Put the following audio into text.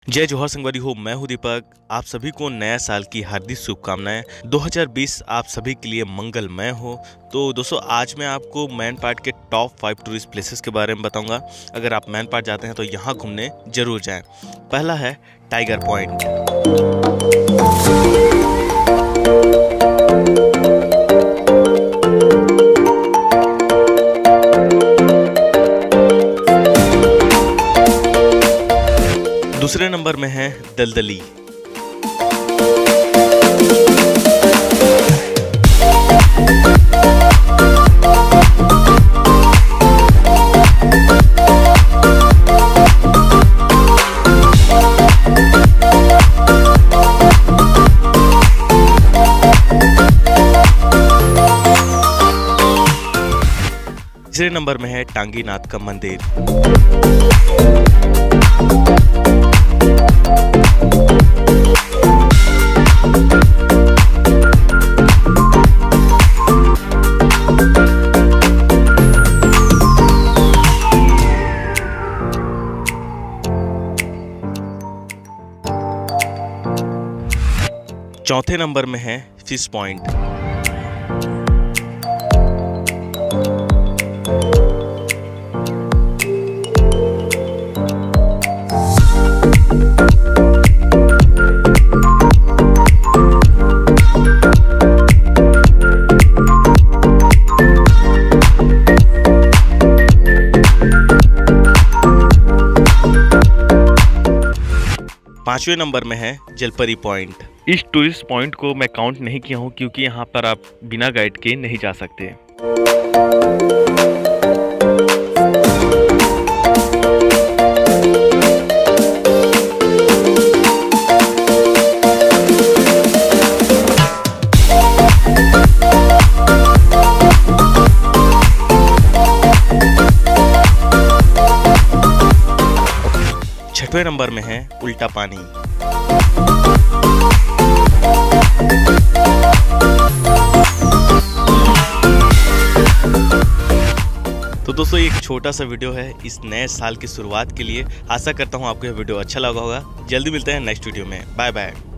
जय जोहर संगवारी हो, मैं हूं दीपक। आप सभी को नया साल की हार्दिक शुभकामनाएं। 2020 आप सभी के लिए मंगलमय हो। तो दोस्तों, आज मैं आपको मैन पार्ट के टॉप 5 टूरिस्ट प्लेसेस के बारे में बताऊंगा। अगर आप मैन पार्ट जाते हैं तो यहाँ घूमने जरूर जाएं। पहला है टाइगर पॉइंट। दूसरे नंबर में है दलदली। तीसरे नंबर में है टांगीनाथ का मंदिर। चौथे नंबर में है फिश पॉइंट। पांचवें नंबर में है जलपरी पॉइंट। इस टूरिस्ट पॉइंट को मैं काउंट नहीं किया हूँ क्योंकि यहाँ पर आप बिना गाइड के नहीं जा सकते। छठवें नंबर में है उल्टा पानी। तो दोस्तों, एक छोटा सा वीडियो है इस नए साल की शुरुआत के लिए। आशा करता हूँ आपको यह वीडियो अच्छा लगा होगा। जल्दी मिलते हैं नेक्स्ट वीडियो में। Bye bye.